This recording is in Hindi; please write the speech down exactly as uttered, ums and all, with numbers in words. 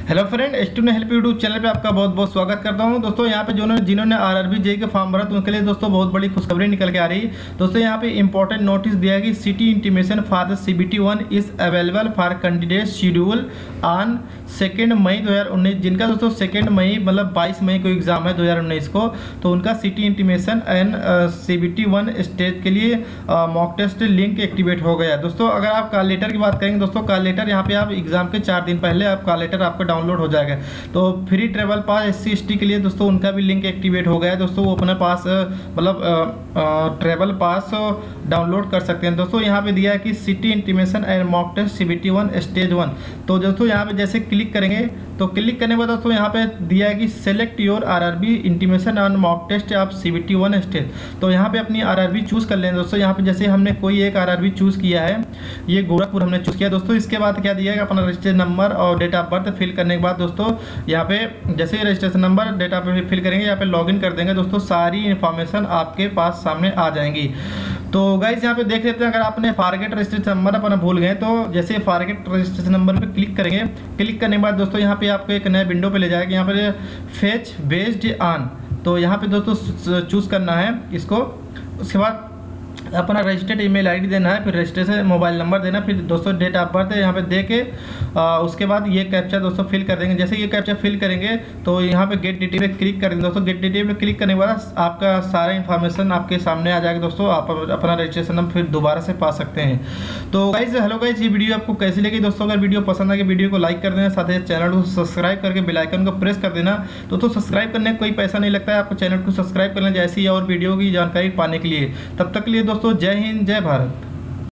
हेलो फ्रेंड, एच ने हेल्प यूट्यूब चैनल पे आपका बहुत बहुत स्वागत करता हूं। दोस्तों यहाँ पे जिन्होंने जिन्होंने आरआरबी जेई के फॉर्म भरा तो उनके लिए दोस्तों बहुत बड़ी खुशखबरी निकल के आ रही है। दोस्तों यहाँ पे इंपॉर्टेंट नोटिस दिया है कि city intimation for the CBT one is available for candidate schedule on second May दो हज़ार उन्नीस। जिनका दोस्तों सेकेंड मई मतलब बाईस मई को एग्जाम है दो हज़ार उन्नीस को, तो उनका city intimation and CBT one stage के लिए मॉक टेस्ट लिंक एक्टिवेट हो गया है। दोस्तों अगर आप कॉल लेटर की बात करेंगे, दोस्तों कॉल लेटर यहाँ पे आप एग्जाम के चार दिन पहले आप कॉल लेटर आपका डाउनलोड हो जाएगा। तो free travel pass S C S T के लिए दोस्तों उनका भी लिंक एक्टिवेट हो गया है। दोस्तों वो अपने पास मतलब ट्रेवल पास डाउनलोड कर सकते हैं। दोस्तों यहाँ पे दिया है कि city intimation and mock test CBT one stage one. तो दोस्तों यहाँ पे जैसे क्लिक करेंगे तो क्लिक करने के बाद दोस्तों यहाँ पे दिया है कि select your RRB intimation and mock test आप सीबीटी वन स्टेज। तो यहाँ पे अपनी आरआरबी चूज कर लें। दोस्तों यहाँ पे जैसे हमने कोई एक आरआरबी चूज किया है, ये गोरखपुर हमने चूज किया। दोस्तों इसके बाद क्या दिया है, अपना रजिस्ट्रेशन नंबर और डेट ऑफ बर्थ फिल करने के बाद दोस्तों यहाँ पे जैसे ही registration number date of birth fill करेंगे, यहाँ पे लॉगिन कर देंगे, दोस्तों सारी इन्फॉर्मेशन आपके पास सामने आ जाएंगी। तो गाइज यहाँ पे देख लेते हैं, अगर आपने फॉरगेट रजिस्ट्रेशन नंबर अपना भूल गए तो जैसे फॉरगेट रजिस्ट्रेशन नंबर पे क्लिक करेंगे, क्लिक करने के बाद दोस्तों यहाँ पे आपको एक नया विंडो पे ले जाएगा। यहाँ पे फेच बेस्ड ऑन, तो यहाँ पे दोस्तों चूज करना है इसको। उसके बाद अपना रजिस्टर्ड ईमेल आईडी देना है, फिर रजिस्ट्रेशन मोबाइल नंबर देना, फिर दोस्तों डेट ऑफ बर्थ यहाँ पे दे के आ, उसके बाद ये कैप्चा दोस्तों फिल कर देंगे। जैसे ये कैप्चा फिल करेंगे तो यहाँ पे गेट डिटेल पे क्लिक कर देंगे। दोस्तों गेट डिटेल पे क्लिक करने के बाद आपका सारा इन्फॉर्मेशन आपके सामने आ जाएगा। दोस्तों आप अपना रजिस्ट्रेशन नंबर फिर दोबारा से पा सकते हैं। तो गाइज हेलो गाइज, ये वीडियो आपको कैसी लगी दोस्तों? अगर वीडियो पसंद आए वीडियो को लाइक कर देना, साथ ही चैनल को सब्सक्राइब करके बेल आइकन को प्रेस कर देना। दोस्तों सब्सक्राइब करने का कोई पैसा नहीं लगता है, आपको चैनल को सब्सक्राइब करना जैसी और वीडियो की जानकारी पाने के लिए। तब तक के लिए दोस्तों जय हिंद, जय भारत।